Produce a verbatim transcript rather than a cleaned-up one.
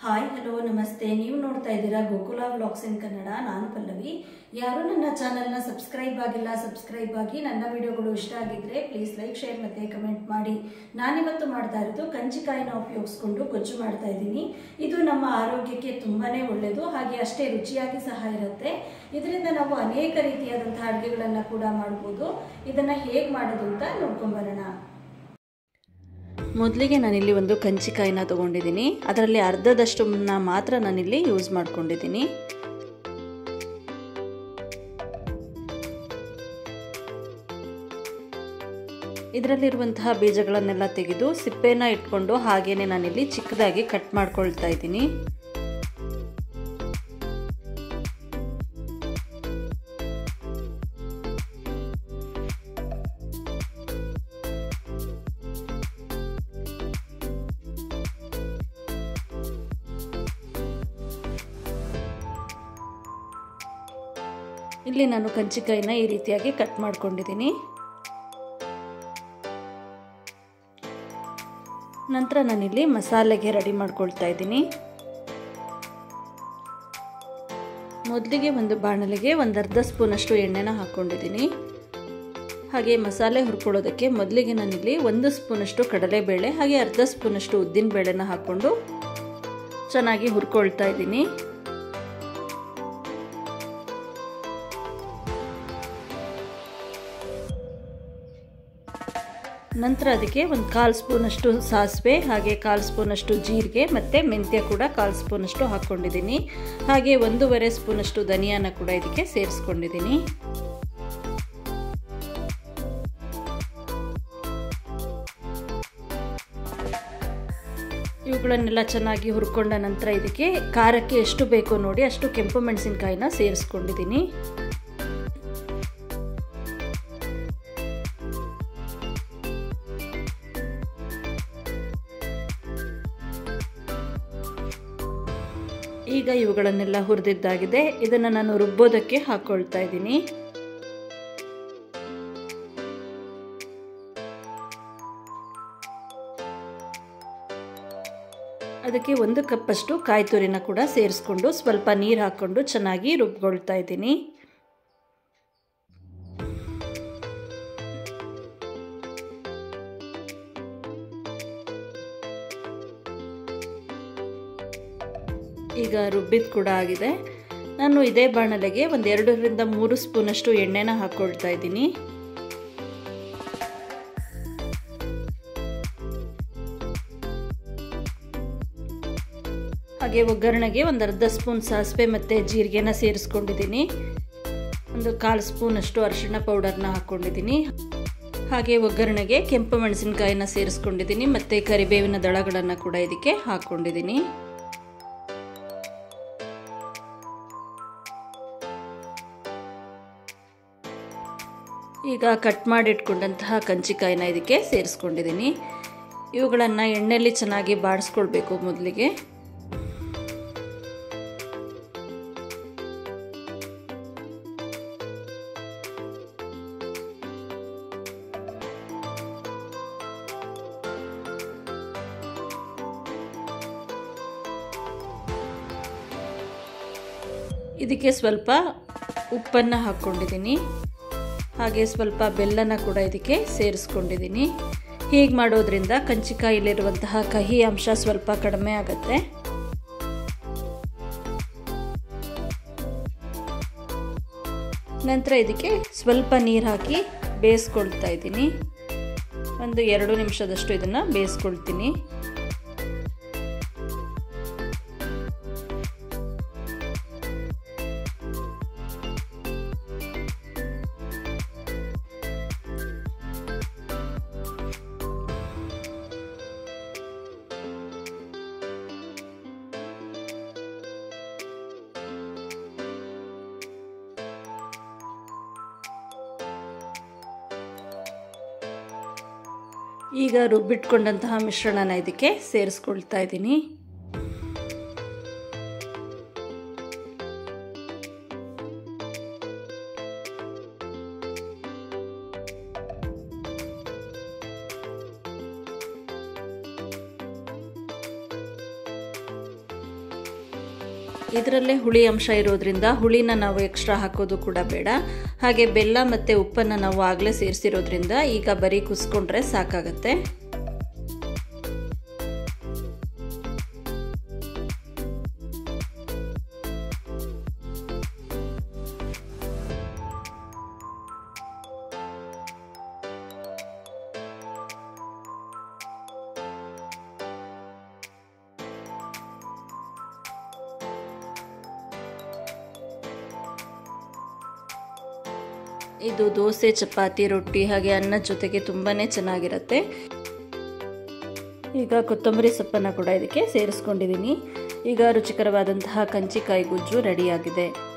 Hi hello ನಮಸ್ತೆ. ನೀವು ನೋಡ್ತಾ ಇದ್ದೀರಾ ಗೋಕುಲ ವ್ಲಾಗ್ಸ್ ಇನ್ ಕನ್ನಡ. ನಾನು ಪಲ್ಲವಿ. ಯಾರು ನನ್ನ ಚಾನೆಲ್ನ ಸಬ್ಸ್ಕ್ರೈಬ್ ಆಗಿಲ್ಲ, ಸಬ್ಸ್ಕ್ರೈಬ್ ಆಗಿ. ನನ್ನ ವಿಡಿಯೋಗಳು ಇಷ್ಟ ಆಗಿದ್ರೆ ಪ್ಲೀಸ್ ಲೈಕ್, ಶೇರ್ ಮತ್ತು ಕಮೆಂಟ್ ಮಾಡಿ. ನಾನಿವತ್ತು ಮಾಡ್ತಾ ಇರೋದು ಕಂಚಿಕಾಯಿನ ಉಪಯೋಗಿಸ್ಕೊಂಡು ಗೊಜ್ಜು ಮಾಡ್ತಾ ಇದ್ದೀನಿ. ಇದು ನಮ್ಮ ಆರೋಗ್ಯಕ್ಕೆ ತುಂಬಾ ಒಳ್ಳೆಯದು, ಹಾಗೆ ಅಷ್ಟೇ ರುಚಿಯಾಗಿ ಸಹ ಇರುತ್ತೆ. ಇದರಿಂದ ನಾವು ಅನೇಕ ರೀತಿಯಾದಂತಹ ಅಡುಗೆಗಳನ್ನು ಕೂಡ ಮಾಡ್ಬೋದು. ಇದನ್ನು ಹೇಗೆ ಮಾಡೋದು ಅಂತ ನೋಡ್ಕೊಂಬರೋಣ. ಮೊದಲಿಗೆ ನಾನಿಲ್ಲಿ ಒಂದು ಕಂಚಿಕಾಯಿನ ತೊಗೊಂಡಿದ್ದೀನಿ. ಅದರಲ್ಲಿ ಅರ್ಧದಷ್ಟು ಮಾತ್ರ ನಾನಿಲ್ಲಿ ಯೂಸ್ ಮಾಡ್ಕೊಂಡಿದ್ದೀನಿ. ಇದರಲ್ಲಿರುವಂತಹ ಬೀಜಗಳನ್ನೆಲ್ಲ ತೆಗೆದು ಸಿಪ್ಪೆನ ಇಟ್ಕೊಂಡು ಹಾಗೇನೆ ನಾನಿಲ್ಲಿ ಚಿಕ್ಕದಾಗಿ ಕಟ್ ಮಾಡ್ಕೊಳ್ತಾ ಇದ್ದೀನಿ. ಇಲ್ಲಿ ನಾನು ಕಂಚಿಕಾಯಿನ ಈ ರೀತಿಯಾಗಿ ಕಟ್ ಮಾಡ್ಕೊಂಡಿದ್ದೀನಿ. ನಂತರ ನಾನಿಲ್ಲಿ ಮಸಾಲೆಗೆ ರೆಡಿ ಮಾಡ್ಕೊಳ್ತಾ ಇದ್ದೀನಿ. ಮೊದಲಿಗೆ ಒಂದು ಬಾಣಲೆಗೆ ಒಂದು ಅರ್ಧ ಸ್ಪೂನಷ್ಟು ಎಣ್ಣೆನ ಹಾಕ್ಕೊಂಡಿದ್ದೀನಿ. ಹಾಗೆ ಮಸಾಲೆ ಹುರ್ಕೊಳ್ಳೋದಕ್ಕೆ ಮೊದಲಿಗೆ ನಾನಿಲ್ಲಿ ಒಂದು ಸ್ಪೂನಷ್ಟು ಕಡಲೆಬೇಳೆ ಹಾಗೆ ಅರ್ಧ ಸ್ಪೂನಷ್ಟು ಉದ್ದಿನ ಬೇಳೆನ ಹಾಕ್ಕೊಂಡು ಚೆನ್ನಾಗಿ ಹುರ್ಕೊಳ್ತಾ ಇದ್ದೀನಿ. ನಂತರ ಅದಕ್ಕೆ ಒಂದು ಕಾಲು ಸ್ಪೂನಷ್ಟು ಸಾಸಿವೆ ಹಾಗೆ ಕಾಲು ಸ್ಪೂನಷ್ಟು ಜೀರಿಗೆ ಮತ್ತು ಮೆಂತ್ಯ ಕೂಡ ಕಾಲು ಸ್ಪೂನಷ್ಟು ಹಾಕ್ಕೊಂಡಿದ್ದೀನಿ. ಹಾಗೆ ಒಂದೂವರೆ ಸ್ಪೂನಷ್ಟು ಧನಿಯಾನ ಕೂಡ ಇದಕ್ಕೆ ಸೇರಿಸ್ಕೊಂಡಿದ್ದೀನಿ. ಇವುಗಳನ್ನೆಲ್ಲ ಚೆನ್ನಾಗಿ ಹುರ್ಕೊಂಡ ನಂತರ ಇದಕ್ಕೆ ಖಾರಕ್ಕೆ ಎಷ್ಟು ಬೇಕೋ ನೋಡಿ ಅಷ್ಟು ಕೆಂಪು ಮೆಣಸಿನಕಾಯಿನ ಸೇರಿಸ್ಕೊಂಡಿದ್ದೀನಿ. ಈಗ ಇವುಗಳನ್ನೆಲ್ಲ ಹುರಿದಿದ್ದಾಗಿದೆ. ಇದನ್ನು ನಾನು ರುಬ್ಬೋದಕ್ಕೆ ಹಾಕ್ಕೊಳ್ತಾ ಇದ್ದೀನಿ. ಅದಕ್ಕೆ ಒಂದು ಕಪ್ಪಷ್ಟು ಕಾಯಿ ತುರಿನ ಕೂಡ ಸೇರಿಸ್ಕೊಂಡು ಸ್ವಲ್ಪ ನೀರು ಹಾಕ್ಕೊಂಡು ಚೆನ್ನಾಗಿ ರುಬ್ಕೊಳ್ತಾ ಇದ್ದೀನಿ. ಈಗ ರುಬ್ಬಿದ ಕೂಡ ಆಗಿದೆ. ನಾನು ಇದೇ ಬಾಣಲೆಗೆ ಒಂದು ಎರಡರಿಂದ ಮೂರು ಸ್ಪೂನಷ್ಟು ಎಣ್ಣೆನ ಹಾಕ್ಕೊಳ್ತಾ ಇದ್ದೀನಿ. ಹಾಗೆ ಒಗ್ಗರಣೆಗೆ ಒಂದು ಅರ್ಧ ಸ್ಪೂನ್ ಸಾಸಿವೆ ಮತ್ತು ಜೀರಿಗೆನ ಸೇರಿಸ್ಕೊಂಡಿದ್ದೀನಿ. ಒಂದು ಕಾಲು ಸ್ಪೂನಷ್ಟು ಅರಿಶಿಣ ಪೌಡರ್ನ ಹಾಕ್ಕೊಂಡಿದ್ದೀನಿ. ಹಾಗೆ ಒಗ್ಗರಣೆಗೆ ಕೆಂಪು ಮೆಣಸಿನಕಾಯಿನ ಸೇರಿಸ್ಕೊಂಡಿದ್ದೀನಿ ಮತ್ತು ಕರಿಬೇವಿನ ದಳಗಳನ್ನು ಕೂಡ ಇದಕ್ಕೆ ಹಾಕ್ಕೊಂಡಿದ್ದೀನಿ. ಈಗ ಕಟ್ ಮಾಡಿಟ್ಕೊಂಡಂತಹ ಕಂಚಿಕಾಯಿನ ಇದಕ್ಕೆ ಸೇರಿಸ್ಕೊಂಡಿದ್ದೀನಿ. ಇವುಗಳನ್ನು ಎಣ್ಣೆಯಲ್ಲಿ ಚೆನ್ನಾಗಿ ಬಾಡಿಸ್ಕೊಳ್ಬೇಕು ಮೊದಲಿಗೆ. ಇದಕ್ಕೆ ಸ್ವಲ್ಪ ಉಪ್ಪನ್ನು ಹಾಕ್ಕೊಂಡಿದ್ದೀನಿ. ಹಾಗೆ ಸ್ವಲ್ಪ ಬೆಲ್ಲನ ಕೂಡ ಇದಕ್ಕೆ ಸೇರಿಸ್ಕೊಂಡಿದ್ದೀನಿ. ಹೀಗೆ ಮಾಡೋದ್ರಿಂದ ಕಂಚಿಕಾಯಿಲಿರುವಂತಹ ಕಹಿ ಅಂಶ ಸ್ವಲ್ಪ ಕಡಿಮೆ ಆಗುತ್ತೆ. ನಂತರ ಇದಕ್ಕೆ ಸ್ವಲ್ಪ ನೀರು ಹಾಕಿ ಬೇಯಿಸ್ಕೊಳ್ತಾ ಇದ್ದೀನಿ. ಒಂದು ಎರಡು ನಿಮಿಷದಷ್ಟು ಇದನ್ನು ಬೇಯಿಸ್ಕೊಳ್ತೀನಿ. ಈಗ ರುಬ್ಬಿಟ್ಕೊಂಡಂತಹ ಮಿಶ್ರಣನ ಇದಕ್ಕೆ ಸೇರಿಸ್ಕೊಳ್ತಾ ಇದ್ದೀನಿ. ಇದರಲ್ಲೇ ಹುಳಿ ಅಂಶ ಇರೋದ್ರಿಂದ ಹುಳಿನ ನಾವು ಎಕ್ಸ್ಟ್ರಾ ಹಾಕೋದು ಕೂಡ ಬೇಡ. ಹಾಗೆ ಬೆಲ್ಲ ಮತ್ತು ಉಪ್ಪನ್ನು ನಾವು ಆಗಲೇ ಸೇರಿಸಿರೋದ್ರಿಂದ ಈಗ ಬರೀ ಕುಸ್ಕೊಂಡ್ರೆ ಸಾಕಾಗತ್ತೆ. ಇದು ದೋಸೆ, ಚಪಾತಿ, ರೊಟ್ಟಿ ಹಾಗೆ ಅನ್ನದ ಜೊತೆಗೆ ತುಂಬಾ ಚೆನ್ನಾಗಿರುತ್ತೆ. ಈಗ ಕೊತ್ತಂಬರಿ ಸೊಪ್ಪನ್ನು ಕೂಡ ಇದಕ್ಕೆ ಸೇರಿಸ್ಕೊಂಡಿದ್ದೀನಿ. ಈಗ ರುಚಿಕರವಾದಂತಹ ಕಂಚಿಕಾಯಿ ಗೊಜ್ಜು ರೆಡಿಯಾಗಿದೆ.